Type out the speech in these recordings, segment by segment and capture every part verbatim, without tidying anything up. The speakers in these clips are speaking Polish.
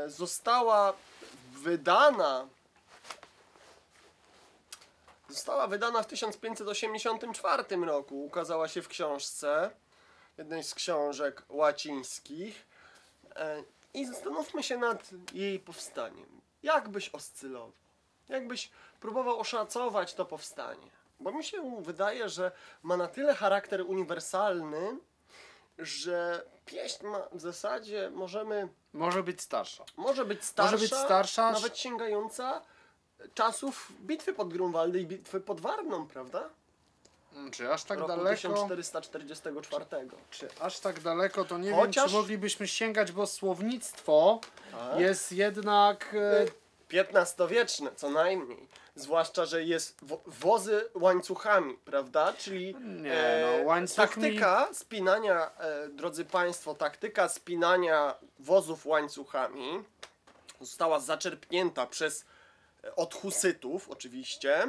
została wydana została wydana w tysiąc pięćset osiemdziesiątym czwartym roku. Ukazała się w książce, jednej z książek łacińskich. I zastanówmy się nad jej powstaniem. Jak byś oscylował? Jak byś próbował oszacować to powstanie? Bo mi się wydaje, że ma na tyle charakter uniwersalny, że pieśń ma w zasadzie możemy... Może być starsza. Może być starsza, może być starsza nawet sięgająca czasów bitwy pod Grunwaldy i bitwy pod Warną, prawda? Czy aż tak roku daleko? tysiąc czterysta czterdziestego czwartego. Czy, czy aż tak daleko, to nie Chociaż... wiem, czy moglibyśmy sięgać, bo słownictwo tak. jest jednak... E... piętnastowieczne, co najmniej. Zwłaszcza, że jest wo wozy łańcuchami, prawda? Czyli nie, e, no, łańcuchmi... taktyka spinania, e, drodzy Państwo, taktyka spinania wozów łańcuchami została zaczerpnięta przez od husytów oczywiście.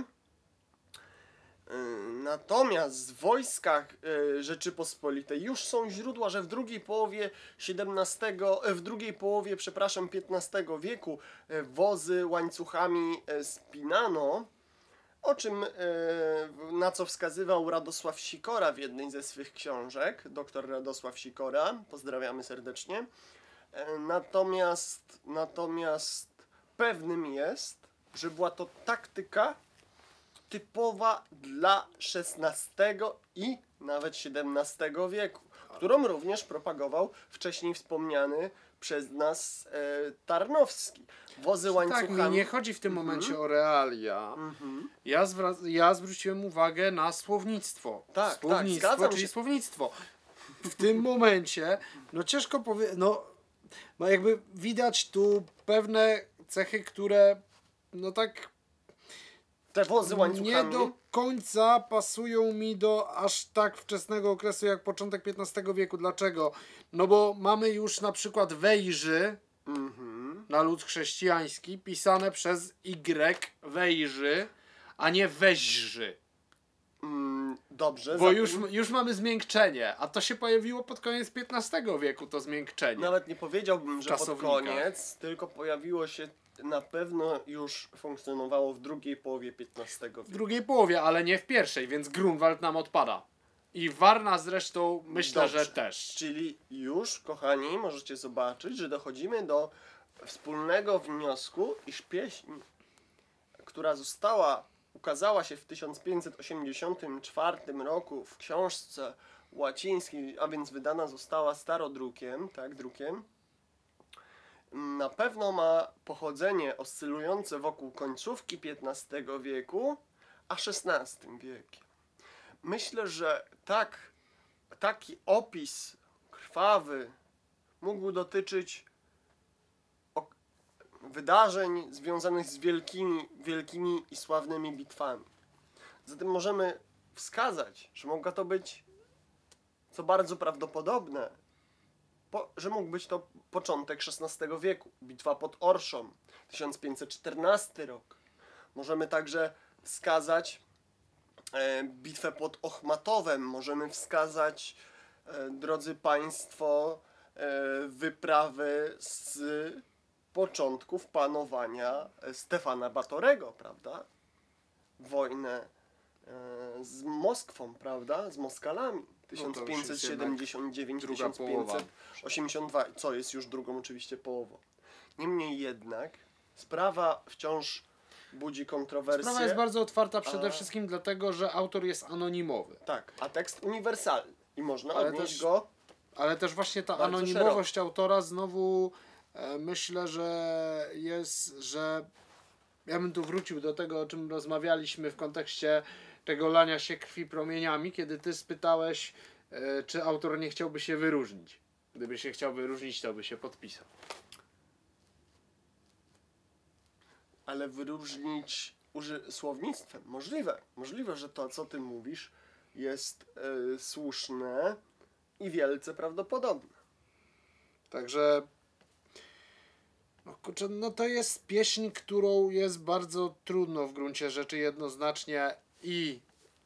Natomiast w wojskach Rzeczypospolitej już są źródła, że w drugiej połowie siedemnastego, w drugiej połowie, przepraszam, piętnastego wieku wozy łańcuchami spinano, o czym, na co wskazywał Radosław Sikora w jednej ze swych książek, doktor Radosław Sikora, pozdrawiamy serdecznie. Natomiast, natomiast pewnym jest, że była to taktyka typowa dla szesnastego i nawet siedemnastego wieku, którą również propagował wcześniej wspomniany przez nas e, Tarnowski. Wozy łańcuchami... Tak, mi nie chodzi w tym mhm. momencie o realia. Mhm. Ja, ja zwróciłem uwagę na słownictwo. Tak, słownictwo, tak, czyli się. słownictwo. W tym momencie, no ciężko powiedzieć, no, no jakby widać tu pewne cechy, które no tak te wozy łańcuchami nie do końca pasują mi do aż tak wczesnego okresu jak początek piętnastego wieku. Dlaczego? No bo mamy już na przykład wejrzy mhm. na lud chrześcijański pisane przez Y wejrzy, a nie weźrzy. Mm, dobrze. Bo już, już mamy zmiękczenie, a to się pojawiło pod koniec piętnastego wieku, to zmiękczenie. Nawet nie powiedziałbym, że pod Czasownika. koniec, tylko pojawiło się, na pewno już funkcjonowało w drugiej połowie piętnastego wieku. W drugiej połowie, ale nie w pierwszej, więc Grunwald nam odpada. I Warna zresztą myślę, Dobrze. że też. Czyli już, kochani, możecie zobaczyć, że dochodzimy do wspólnego wniosku, iż pieśń, która została, ukazała się w tysiąc pięćset osiemdziesiątym czwartym roku w książce łacińskiej, a więc wydana została starodrukiem, tak, drukiem, na pewno ma pochodzenie oscylujące wokół końcówki piętnastego wieku, a szesnastym wiekiem. Myślę, że tak, taki opis krwawy mógł dotyczyć wydarzeń związanych z wielkimi, wielkimi i sławnymi bitwami. Zatem możemy wskazać, że mogła to być, co bardzo prawdopodobne, po, że mógł być to początek szesnastego wieku. Bitwa pod Orszą, tysiąc pięćset czternasty rok. Możemy także wskazać e, bitwę pod Ochmatowem. Możemy wskazać, e, drodzy Państwo, e, wyprawy z początków panowania Stefana Batorego, prawda? Wojnę e, z Moskwą, prawda? Z Moskalami. tysiąc pięćset siedemdziesiąt dziewięć do tysiąc pięćset osiemdziesiąt dwa, co jest już drugą oczywiście połową. Niemniej jednak sprawa wciąż budzi kontrowersje. Sprawa jest bardzo otwarta przede a... wszystkim dlatego, że autor jest anonimowy. Tak, a tekst uniwersalny i można ale odnieść też, go. Ale też właśnie ta bardzo anonimowość szeroko. autora znowu e, myślę, że jest, że ja bym tu wrócił do tego, o czym rozmawialiśmy w kontekście tego lania się krwi promieniami, kiedy ty spytałeś, e, czy autor nie chciałby się wyróżnić. Gdyby się chciał wyróżnić, to by się podpisał. Ale wyróżnić uży słownictwem. Możliwe. Możliwe, że to, co ty mówisz, jest yy, słuszne i wielce prawdopodobne. Także no, kurczę, no to jest pieśń, którą jest bardzo trudno w gruncie rzeczy jednoznacznie i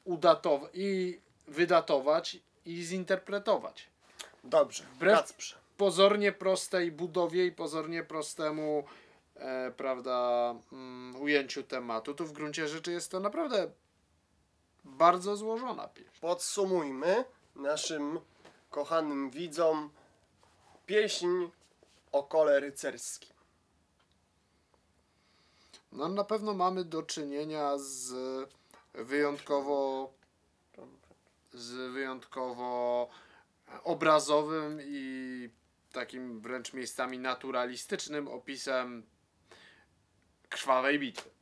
udatować, i wydatować, i zinterpretować. Dobrze, Wbrew Kacprze. pozornie prostej budowie i pozornie prostemu e, prawda, mm, ujęciu tematu, to w gruncie rzeczy jest to naprawdę bardzo złożona pieśń. Podsumujmy naszym kochanym widzom pieśń o kole rycerskim. No na pewno mamy do czynienia z wyjątkowo z wyjątkowo obrazowym i takim wręcz miejscami naturalistycznym opisem krwawej bitwy.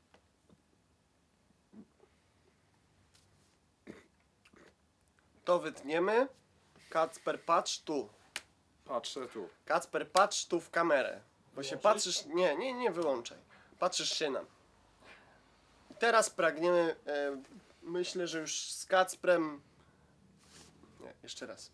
To wytniemy. Kacper, patrz tu. Patrzę tu. Kacper, patrz tu w kamerę. Bo się Wyłączyć? patrzysz... Nie, nie, nie wyłączaj. Patrzysz się nam. I teraz pragniemy... E, myślę, że już z Kacprem... Nie, jeszcze raz.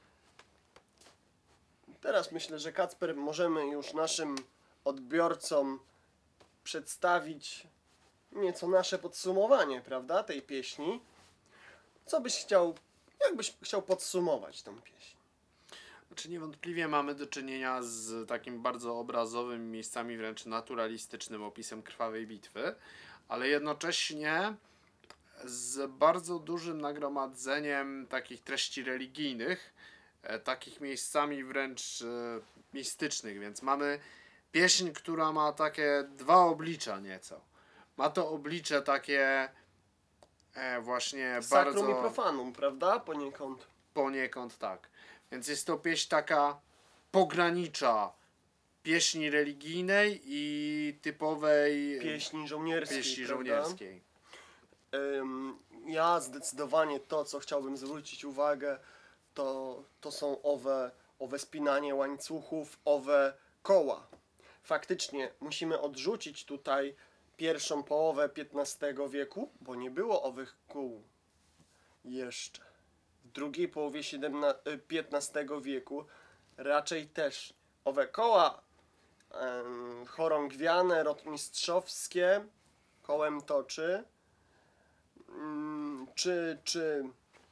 Teraz myślę, że Kacper możemy już naszym odbiorcom przedstawić nieco nasze podsumowanie, prawda, tej pieśni. Co byś chciał... Jak byś chciał podsumować tę pieśń? Znaczy niewątpliwie mamy do czynienia z takim bardzo obrazowym, miejscami wręcz naturalistycznym opisem krwawej bitwy, ale jednocześnie z bardzo dużym nagromadzeniem takich treści religijnych, e, takich miejscami wręcz e, mistycznych, więc mamy pieśń, która ma takie dwa oblicza nieco. Ma to oblicze takie e, właśnie Sacrum bardzo... i profanum, prawda? Poniekąd. Poniekąd tak. Więc jest to pieśń taka pogranicza pieśni religijnej i typowej Pieśni żołnierskiej, pieśni prawda? żołnierskiej. Ym, ja zdecydowanie to, co chciałbym zwrócić uwagę, to, to są owe, owe spinanie łańcuchów, owe koła. Faktycznie musimy odrzucić tutaj pierwszą połowę piętnastego wieku, bo nie było owych kół jeszcze. W drugiej połowie piętnastego wieku raczej też owe koła em, chorągwiane, rotmistrzowskie, kołem toczy, mm, czy, czy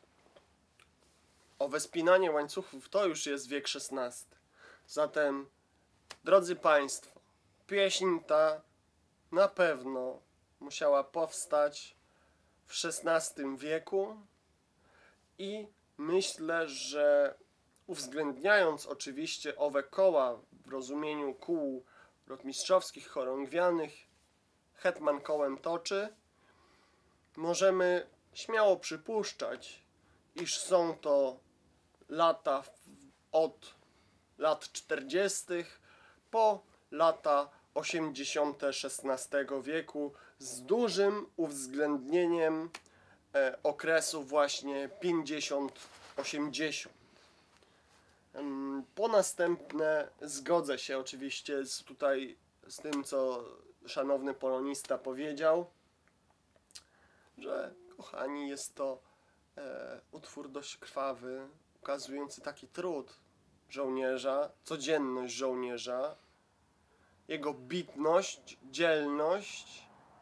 owe spinanie łańcuchów, to już jest wiek szesnasty. Zatem, drodzy Państwo, pieśń ta na pewno musiała powstać w szesnastym wieku i myślę, że uwzględniając oczywiście owe koła w rozumieniu kół rotmistrzowskich, chorągwianych, hetman kołem toczy, możemy śmiało przypuszczać, iż są to lata od lat czterdziestych po lata osiemdziesiąte szesnastego wieku z dużym uwzględnieniem e, okresu właśnie pięćdziesiąt osiemdziesiąt. Em, Po następne zgodzę się oczywiście z tutaj z tym, co szanowny polonista powiedział, że kochani, jest to e, utwór dość krwawy, ukazujący taki trud żołnierza, codzienność żołnierza, jego bitność, dzielność,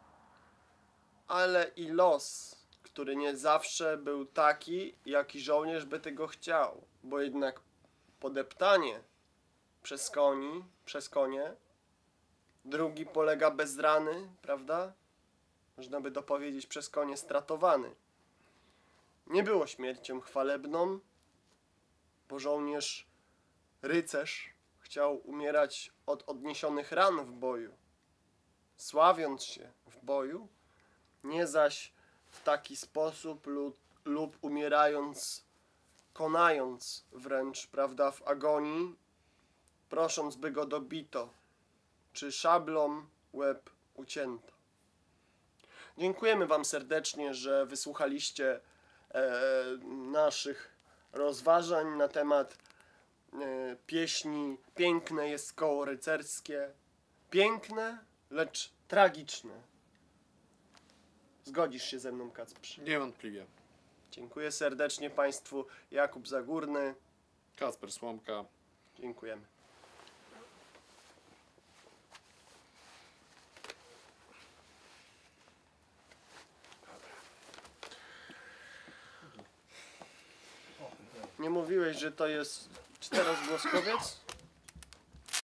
ale i los, który nie zawsze był taki, jaki żołnierz by tego chciał, bo jednak podeptanie przez koni, przez konie, drugi polega bez rany, prawda? Można by dopowiedzieć przez konie stratowany. Nie było śmiercią chwalebną, bo żołnierz, rycerz chciał umierać od odniesionych ran w boju, sławiąc się w boju, nie zaś w taki sposób lub, lub umierając, konając wręcz, prawda, w agonii, prosząc, by go dobito, czy szablą łeb ucięto. Dziękujemy Wam serdecznie, że wysłuchaliście e, naszych rozważań na temat e, pieśni Piękne jest koło rycerskie. Piękne, lecz tragiczne. Zgodzisz się ze mną, Kacprze? Niewątpliwie. Dziękuję serdecznie Państwu. Jakub Zagórny. Kacper Słomka. Dziękujemy. Nie mówiłeś, że to jest czterogłoskowiec?